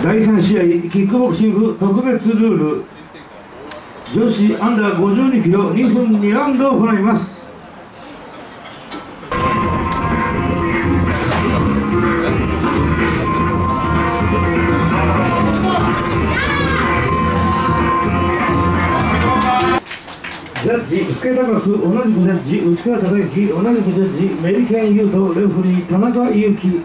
第3試合、キックボクシング特別ルール、女子アンダー52キロ2分2ラウンドを行います。ジャッジ、福高く同じくジャッジ、内川孝之、同じくジャッジ、メリケン・ユート、レフリー、田中裕樹。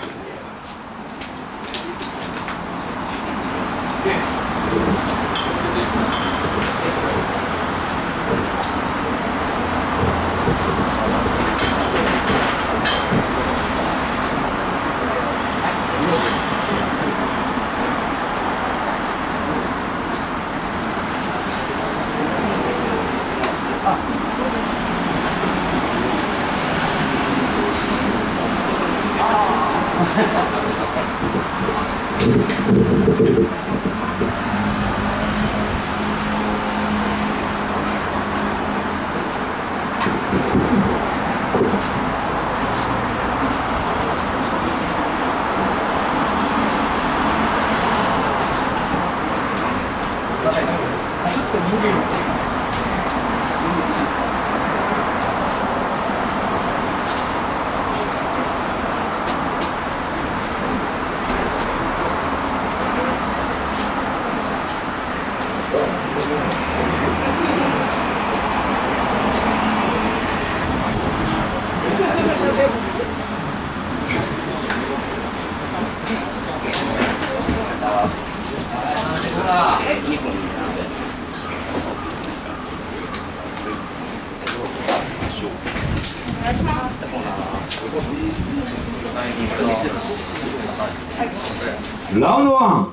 ラウンド1。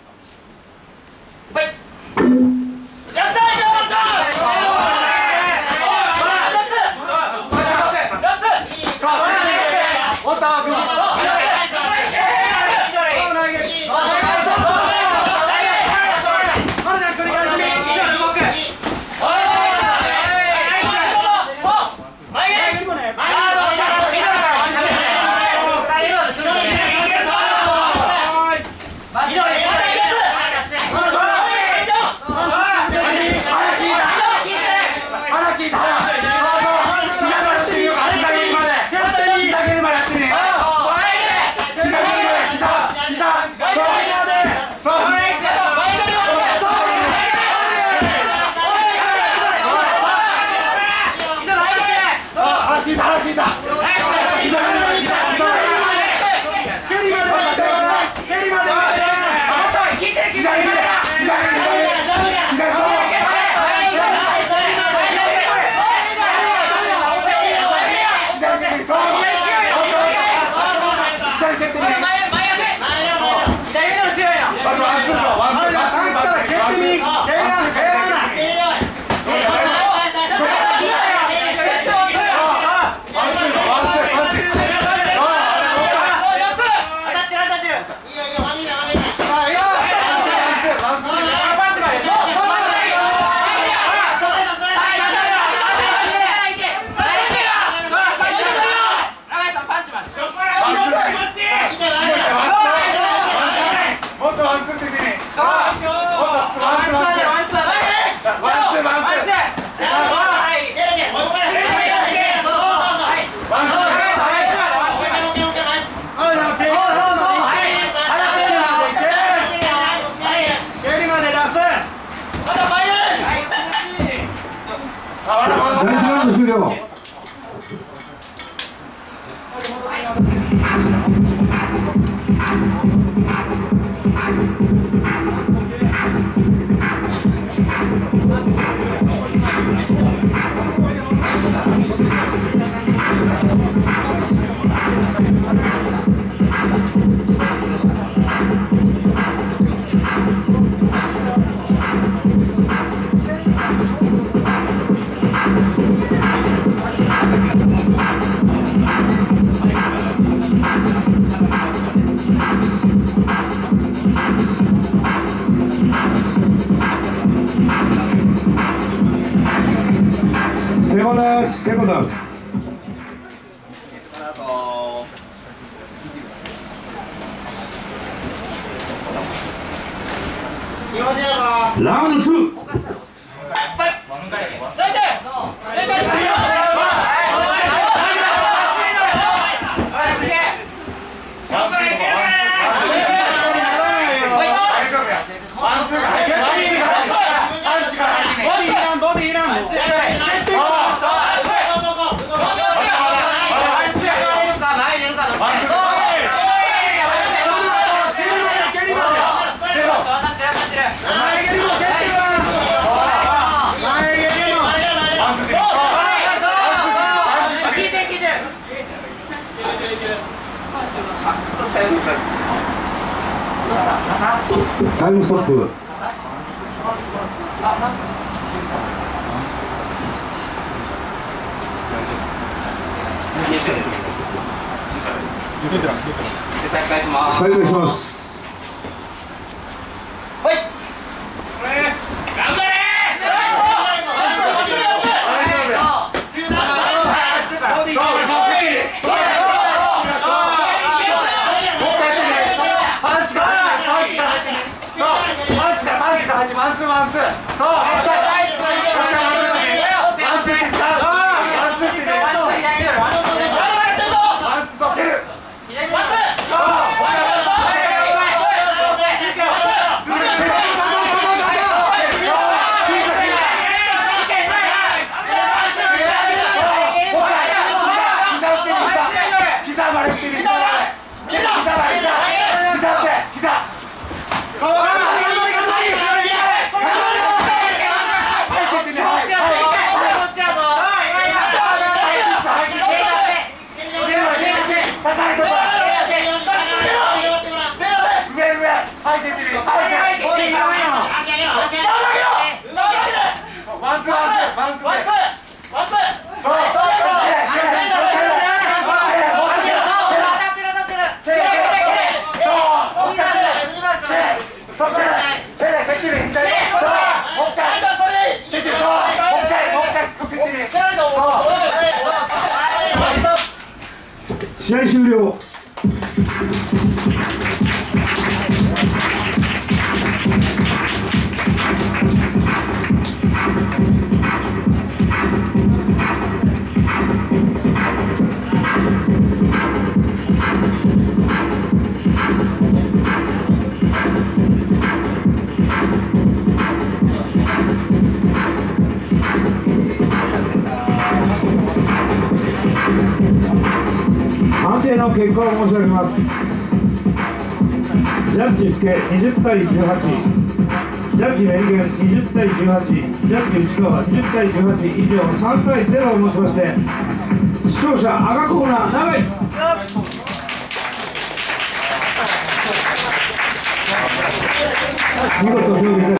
終了。Second. ラウンド2。タイムストップ。 再開します。 再開します。 はい。 頑張れ。ワンツー。そう。 試合終了。判定の結果を申し上げます。ジャッジ福20対18、ジャッジメリケン20対18、ジャッジ内川20対18以上3対0をもちまして、勝者赤コーナー長井。見事勝利です。